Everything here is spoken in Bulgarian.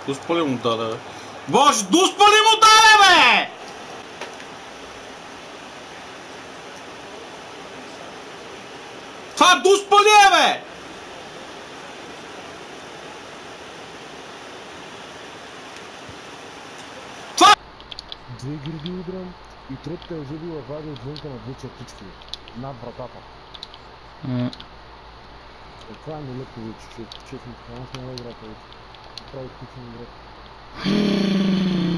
Дуспали му даде, бе. Боже, дуспали му даде, бе! Това дуспали е, бе! Това... Две гриди удрям и третата е взебила Вади отвънка на две чертички. Над вратата. Това е нелеко вече, честно. Аз няма играта вече. Прави включен играта.